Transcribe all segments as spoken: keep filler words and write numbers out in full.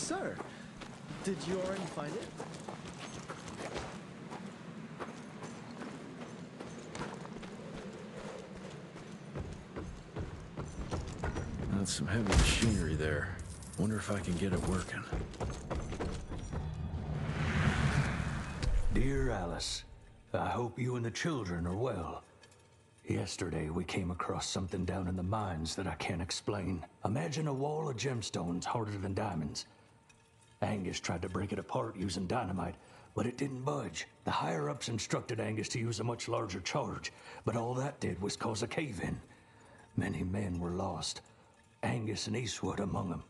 sir. Did you already find it? That's some heavy machinery there. Wonder if I can get it working. Dear Alice, I hope you and the children are well. Yesterday, we came across something down in the mines that I can't explain. Imagine a wall of gemstones harder than diamonds. Angus tried to break it apart using dynamite, but it didn't budge. The higher-ups instructed Angus to use a much larger charge, but all that did was cause a cave-in. Many men were lost, Angus and Eastwood among them.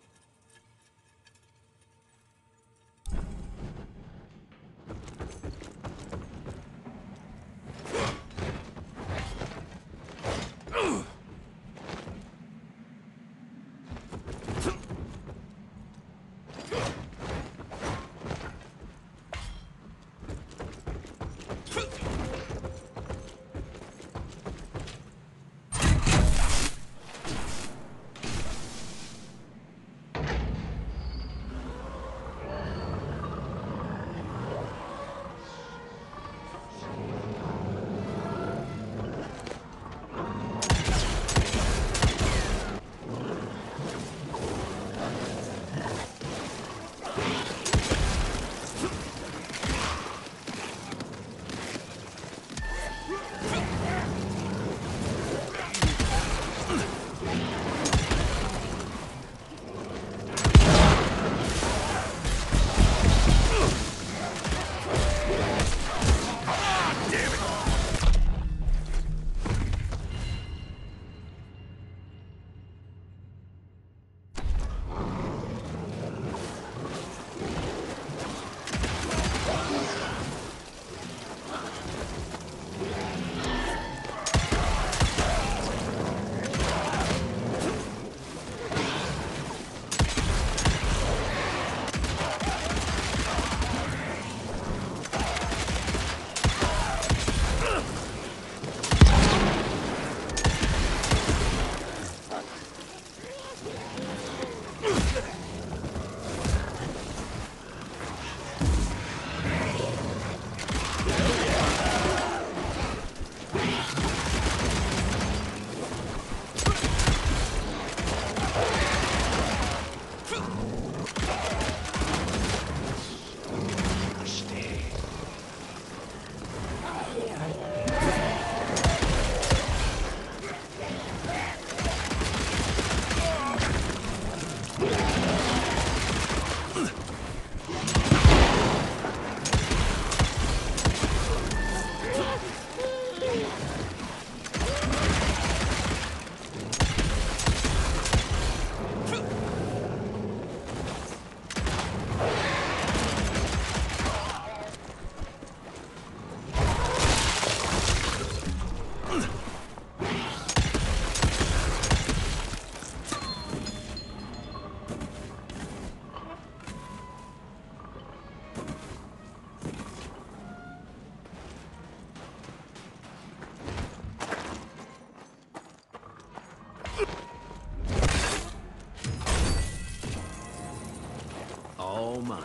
All mine.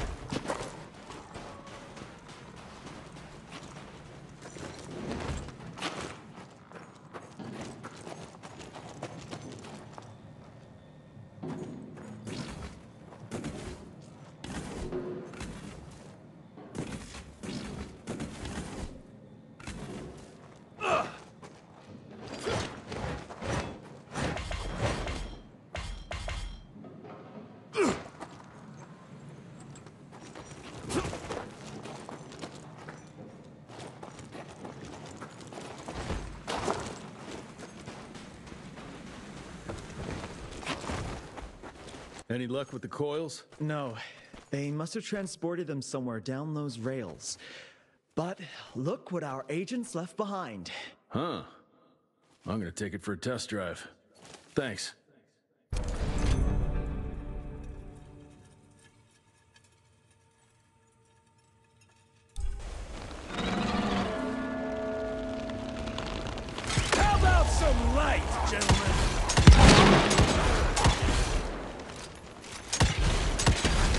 Any luck with the coils? No. They must have transported them somewhere down those rails. But look what our agents left behind. Huh. I'm gonna take it for a test drive. Thanks. How about some light, gentlemen?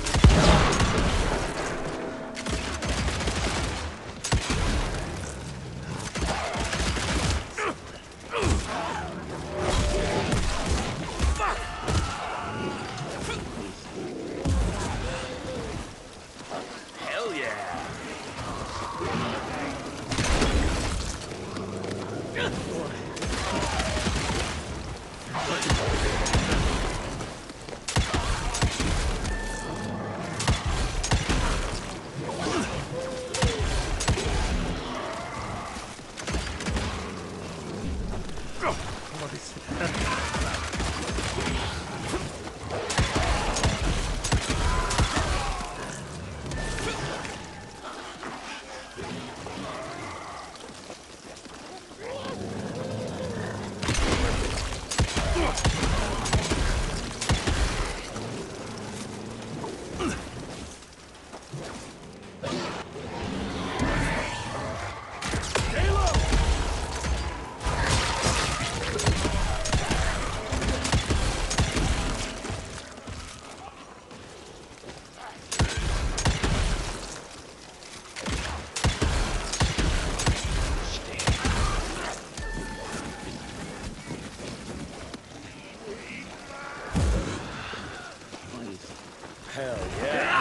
Hell yeah.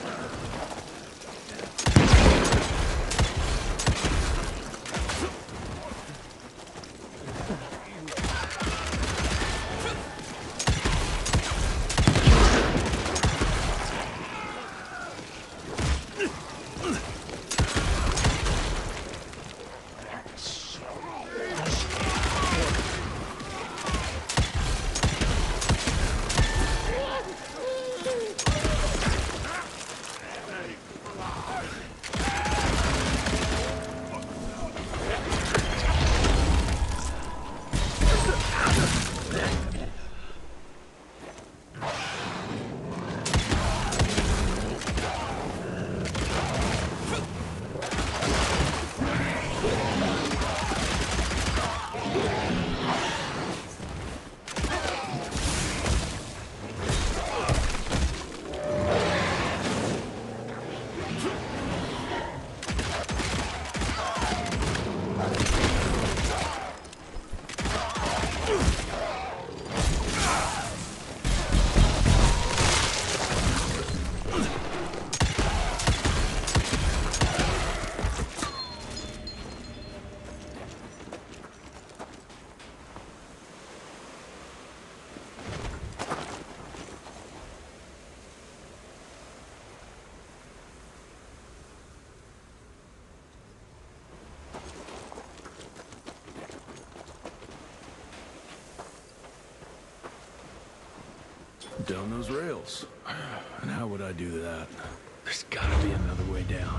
Down those rails. And how would I do that? There's gotta be another way down.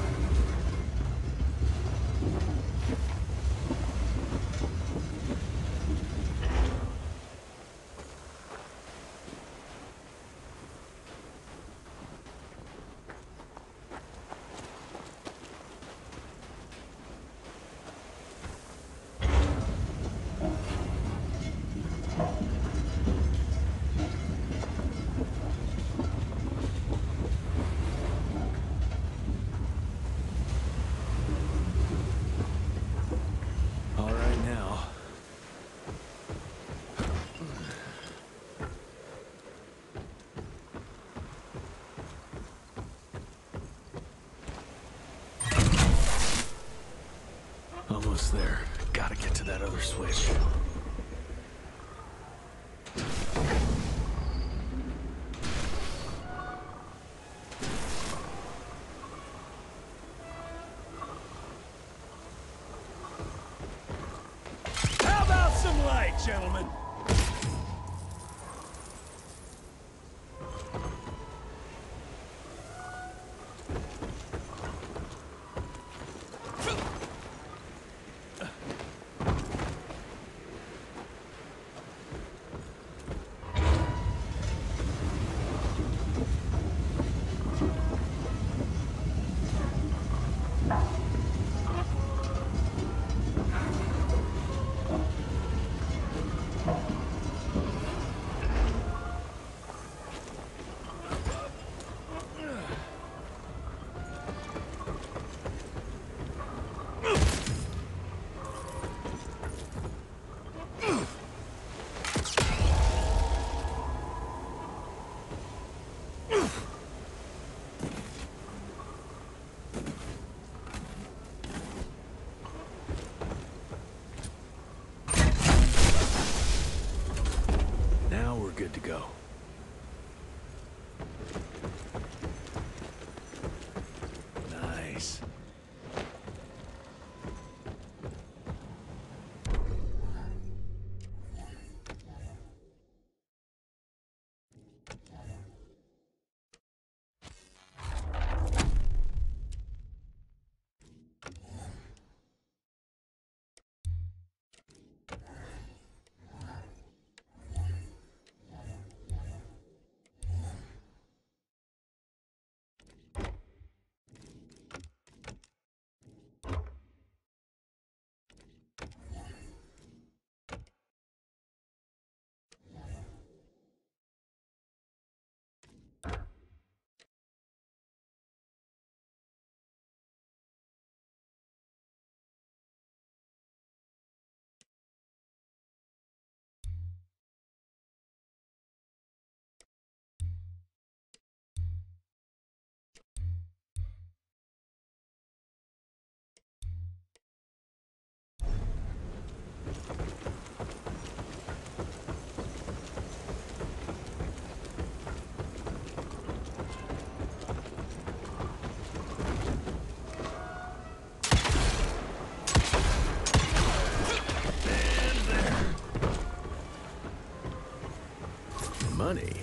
Almost there. Gotta get to that other switch. How about some light, gentlemen? Oh. money.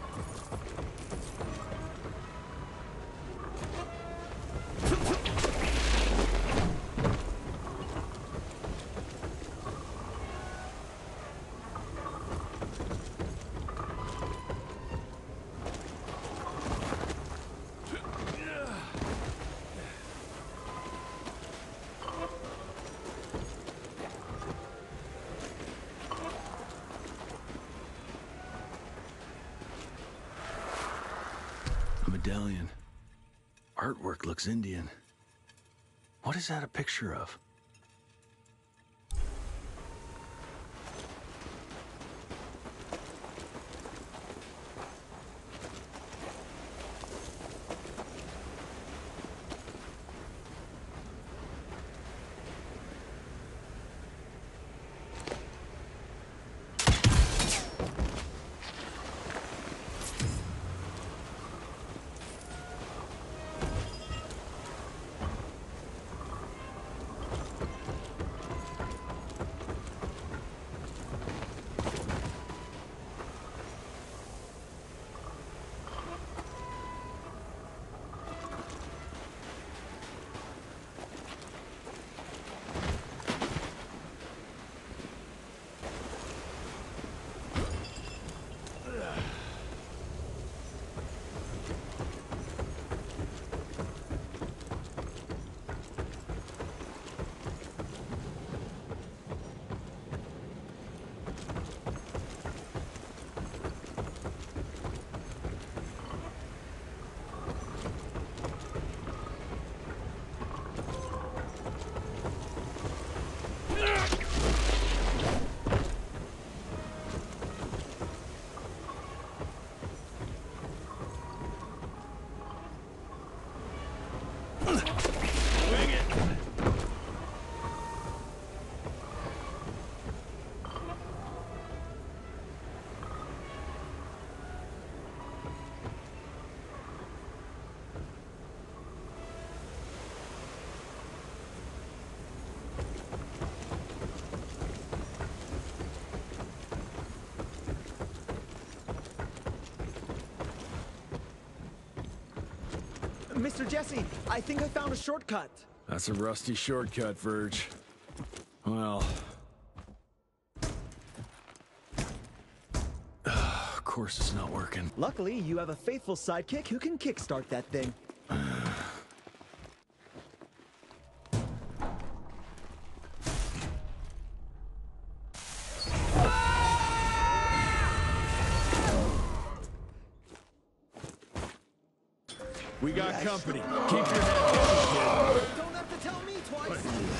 Medallion. Artwork looks Indian. What is that a picture of? Mister Jesse, I think I found a shortcut. That's a rusty shortcut, Verge. Well... of course it's not working. Luckily, you have a faithful sidekick who can kickstart that thing. We got company. Keep your head down, kid. Don't have to tell me twice.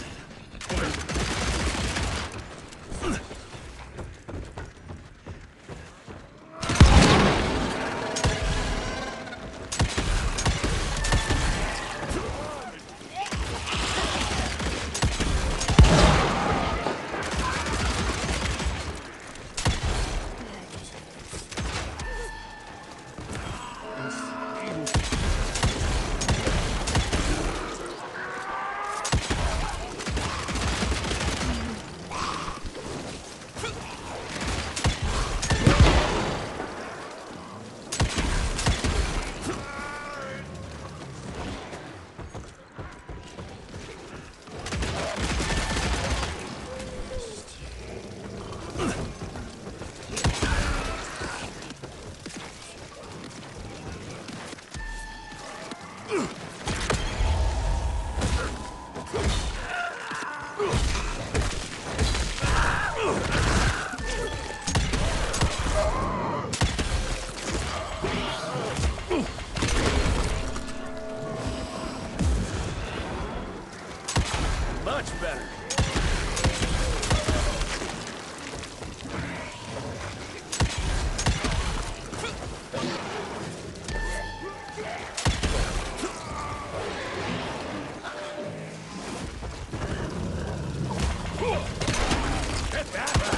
Much better. Get that!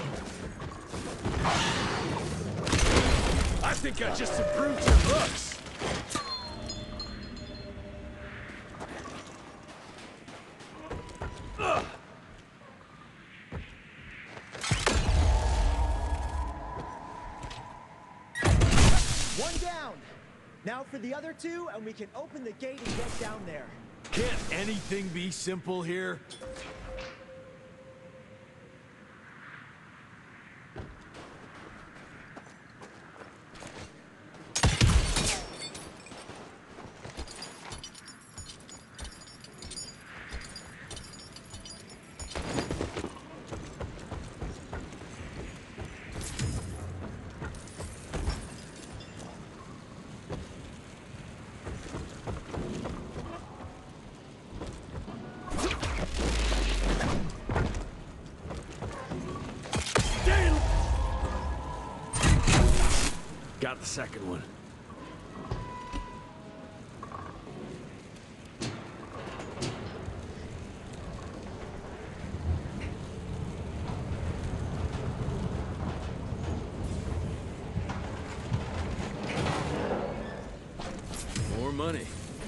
I think I just improved your looks. One down. Now for the other two, and we can open the gate and get down there. Can't anything be simple here? Got the second one. More money.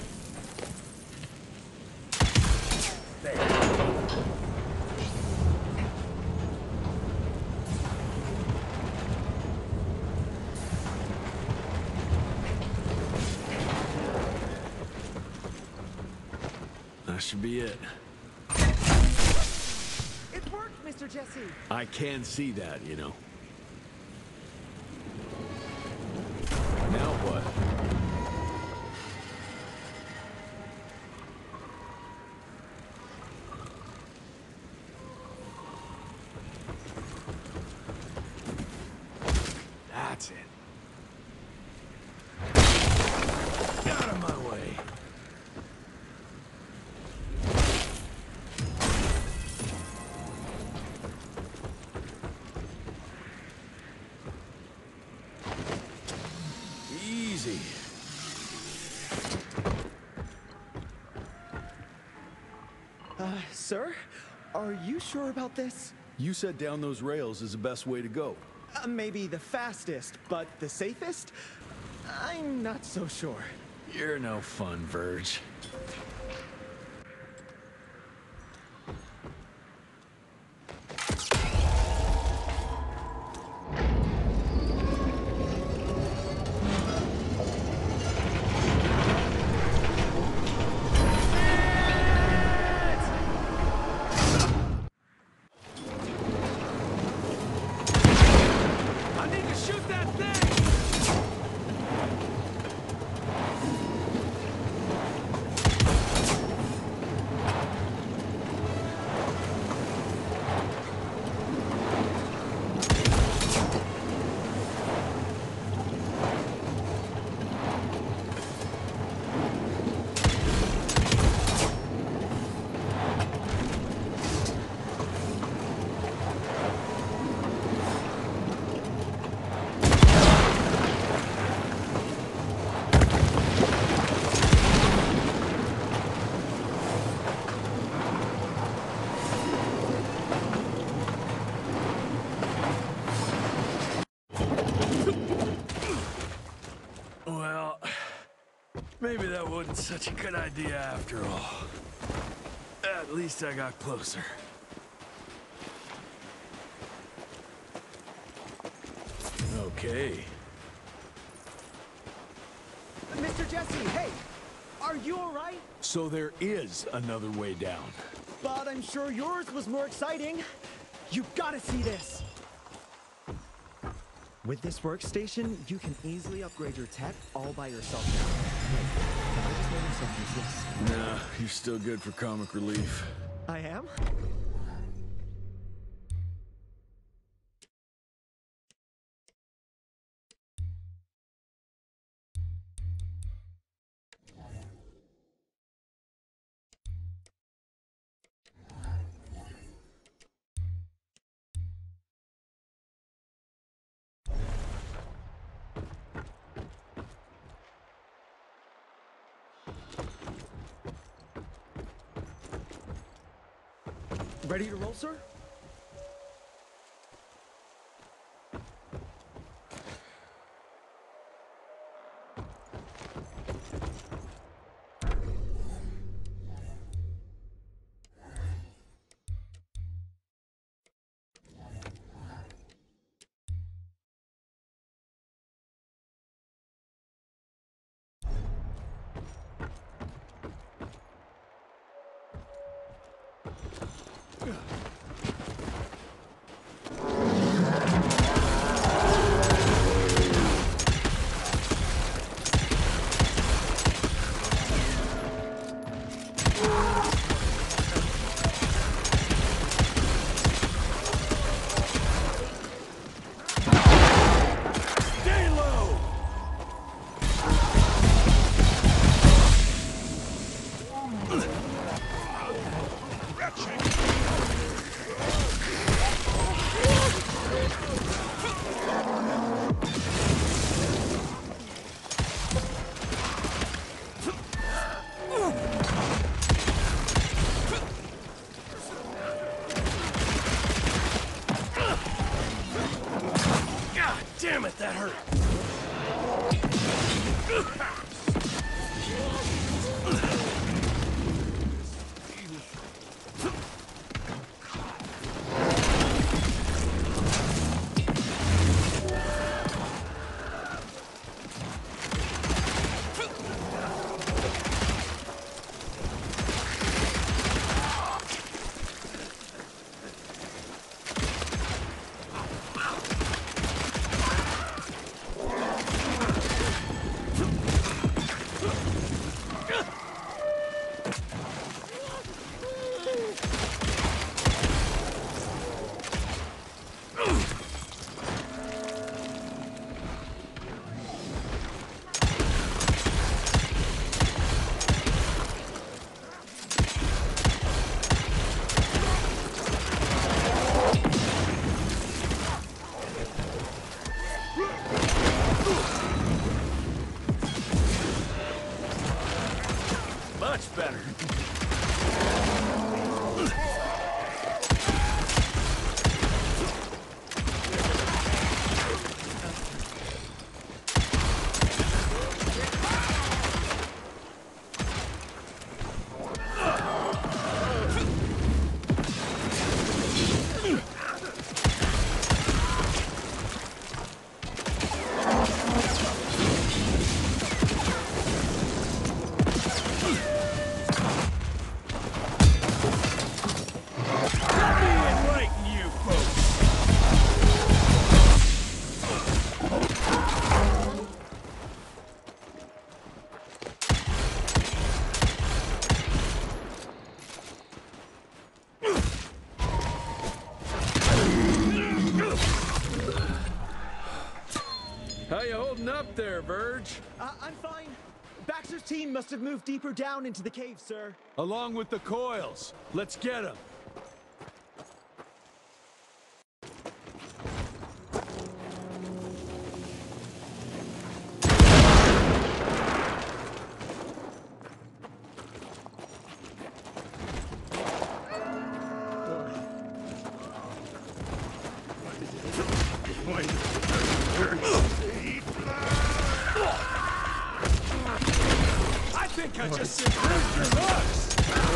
That should be it. It worked, Mister Jesse. I can see that, you know. Now what? That's it. Get out of my way. Easy. Uh, sir? Are you sure about this? You said down those rails is the best way to go. Uh, maybe the fastest, but the safest? I'm not so sure. You're no fun, Verge. I need to shoot that thing! Well, maybe that wasn't such a good idea after all. At least I got closer. Okay. Mister Jesse, hey! Are you alright? So there is another way down. But I'm sure yours was more exciting. You gotta see this! With this workstation, you can easily upgrade your tech all by yourself now. Wait, can I just let myself use this? Nah, you're still good for comic relief. I am? Ready to roll, sir? Damn it, that hurt! Much better. How you holding up there, Verge? Uh, I'm fine. Baxter's team must have moved deeper down into the cave, sir. Along with the coils. Let's get them. I think I just improved your looks!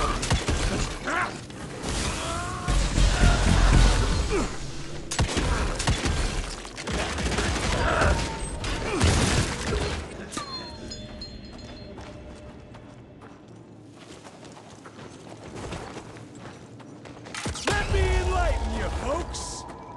Let me enlighten you, folks!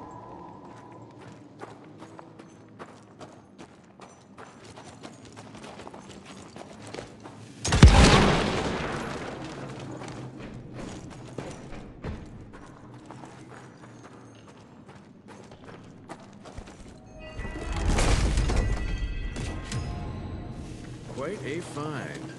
Quite a find.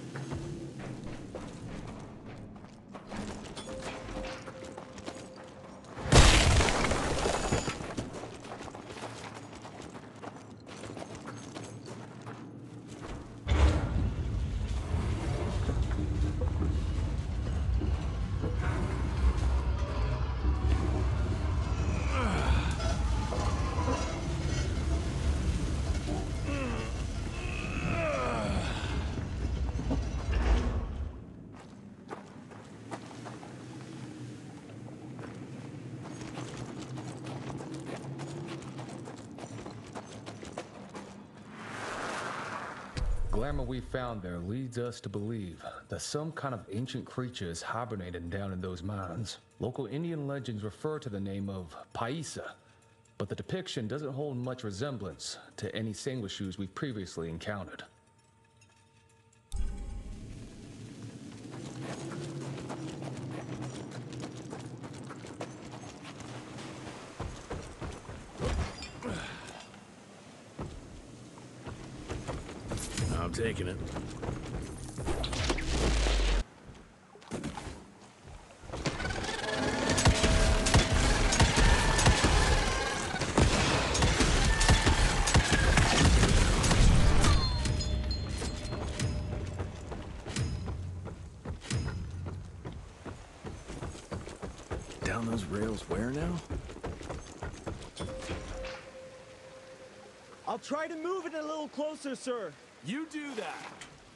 glamour we found there leads us to believe that some kind of ancient creature is hibernating down in those mines. Local Indian legends refer to the name of Paisa, but the depiction doesn't hold much resemblance to any Sanguishus we've previously encountered. I'm taking it. Down those rails where now? I'll try to move it a little closer, sir. You do that.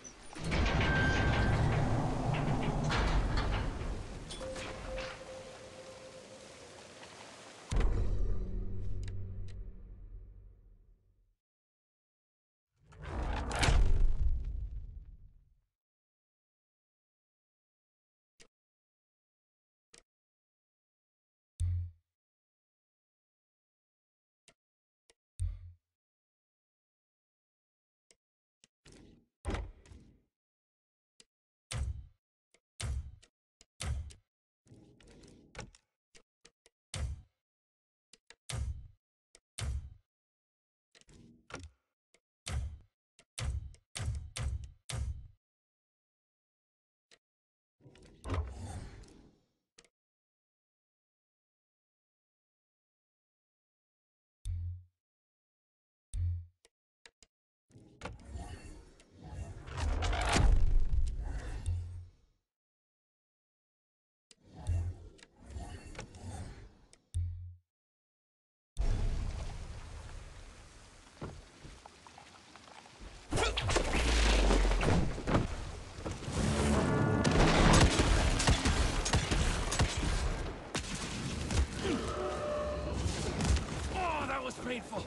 Painful.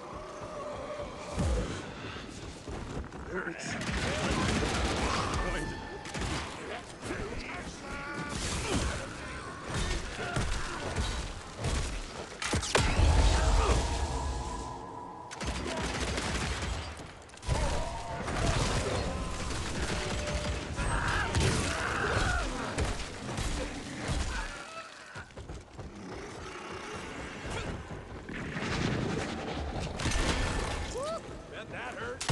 That hurt.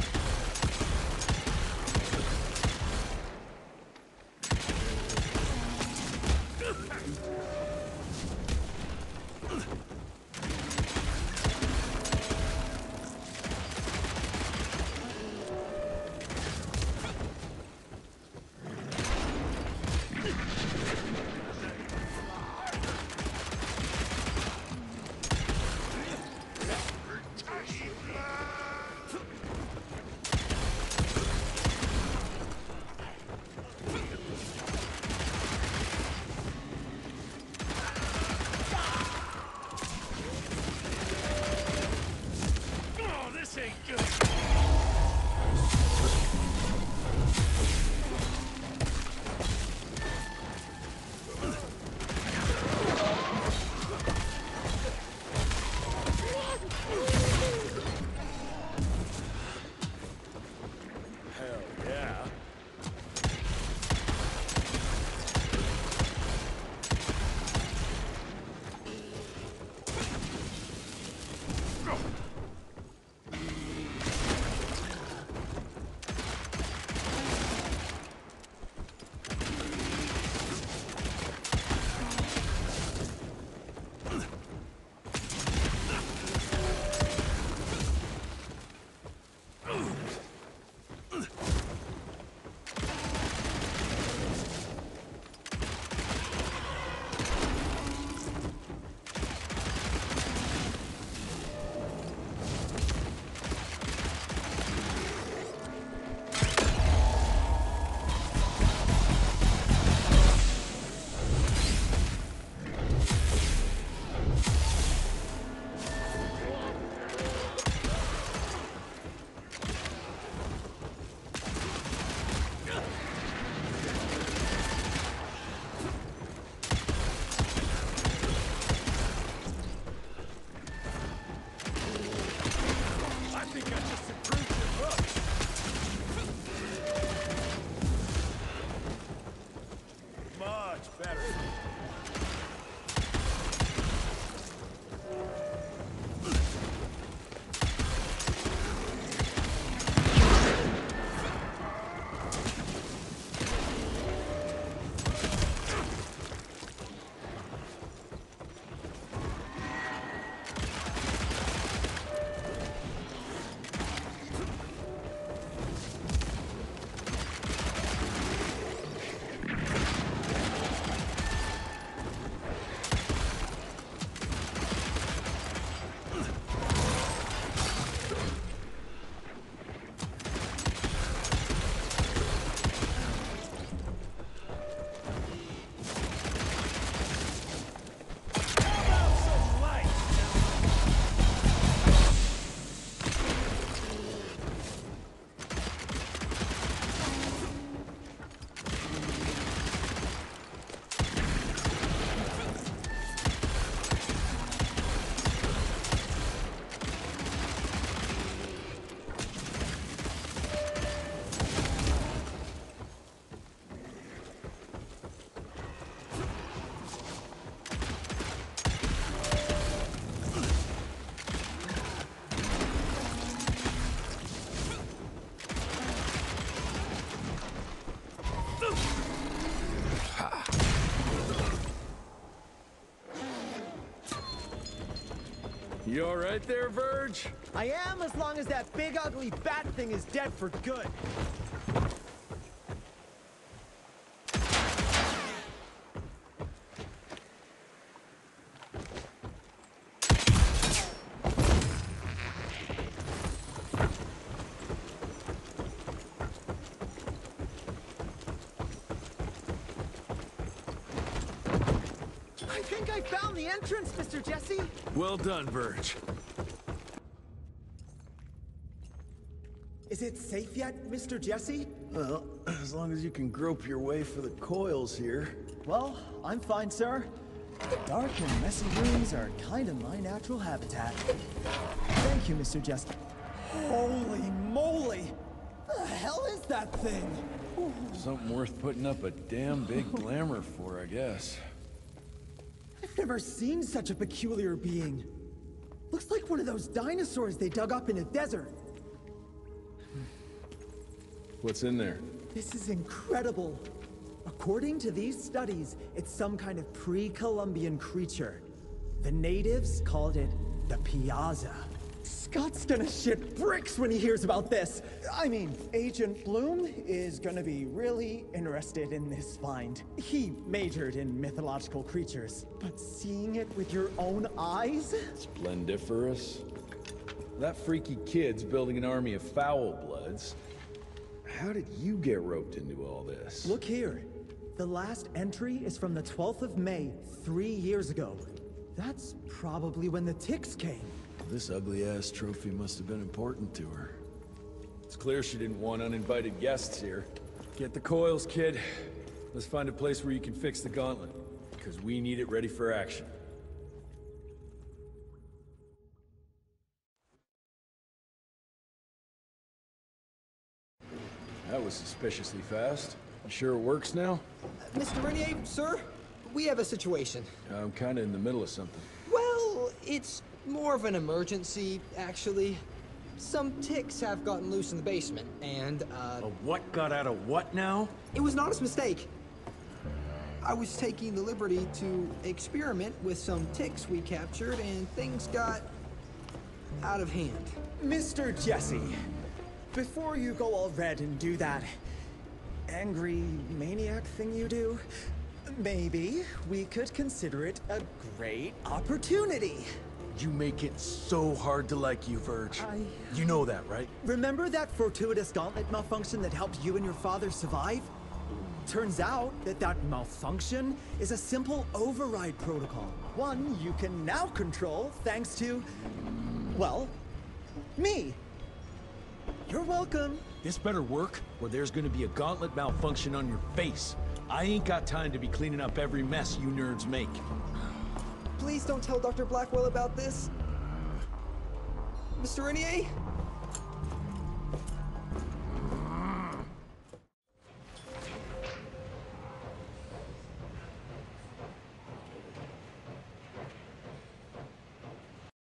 You all right there, Verge? I am, as long as that big ugly bat thing is dead for good. I think I found the entrance, Mister Jesse. Well done, Verge. Is it safe yet, Mister Jesse? Well, as long as you can grope your way for the coils here. Well, I'm fine, sir. Dark and messy rooms are kind of my natural habitat. Thank you, Mister Jesse. Holy moly! The hell is that thing? Something worth putting up a damn big glamour for, I guess. I've never seen such a peculiar being. Looks like one of those dinosaurs they dug up in a desert. What's in there? This is incredible. According to these studies, it's some kind of pre-Columbian creature. The natives called it the Piazza. Scott's gonna shit bricks when he hears about this. I mean, Agent Bloom is gonna be really interested in this find. He majored in mythological creatures, but seeing it with your own eyes? Splendiferous. That freaky kid's building an army of foul bloods. How did you get roped into all this? Look here. The last entry is from the twelfth of May, three years ago. That's probably when the ticks came. This ugly-ass trophy must have been important to her. It's clear she didn't want uninvited guests here. Get the coils, kid. Let's find a place where you can fix the gauntlet, because we need it ready for action. That was suspiciously fast. You sure it works now? Mister Renier, sir, we have a situation. I'm kinda in the middle of something. Well, it's more of an emergency, actually. Some ticks have gotten loose in the basement, and, uh... A what got out of what now? it was an honest mistake. I was taking the liberty to experiment with some ticks we captured, and things got out of hand. Mister Jesse, before you go all red and do that angry maniac thing you do, maybe we could consider it a great opportunity. You make it so hard to like you, Verge. I- You know that, right? Remember that fortuitous gauntlet malfunction that helped you and your father survive? Turns out that that malfunction is a simple override protocol. One you can now control thanks to, well, me. You're welcome. This better work, or there's gonna be a gauntlet malfunction on your face. I ain't got time to be cleaning up every mess you nerds make. Please don't tell Doctor Blackwell about this. Mister Renier?